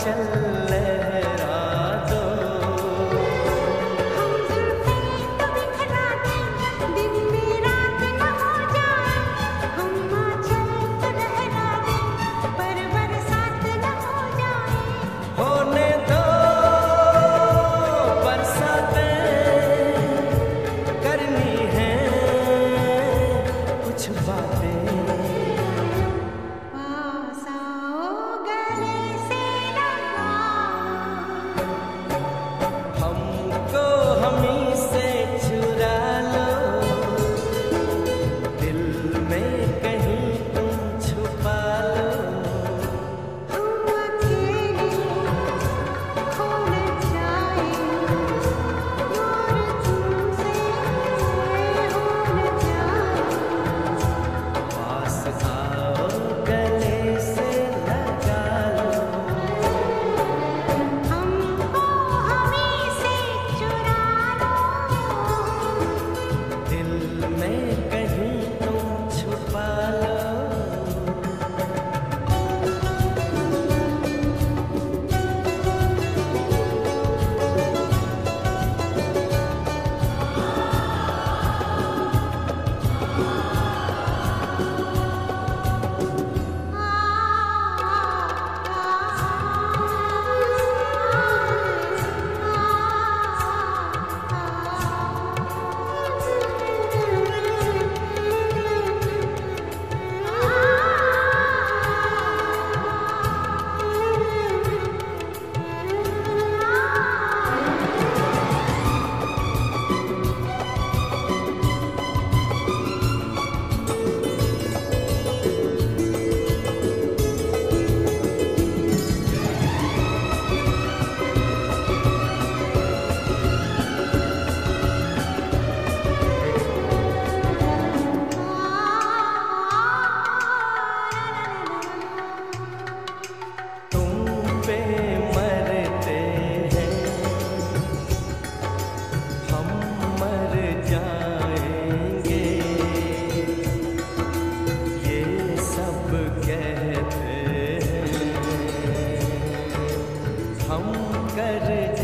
चल लहरा दो। हम जुल्फें तो बिखरा दें, दिन में रात न हो जाए। हम आंचल तो लहरा दें, पर बरसात न हो जाए। होने दो बरसातें, करनी है कुछ बातें। पास आओ गले से लगाओ, हमको हमी से चुरा लो, दिल में कहीं तुम छुपा लो। हम अकेले खो न जाएं, दूर तुमसे हो न जाए। पास आओ गले से लगा लो, हमको हमी से चुरा लो, दिल में कहीं तुम छुपा लो। तुम पे मरते हैं, हम मर जाएंगे, ये सब कहते हैं, हम कर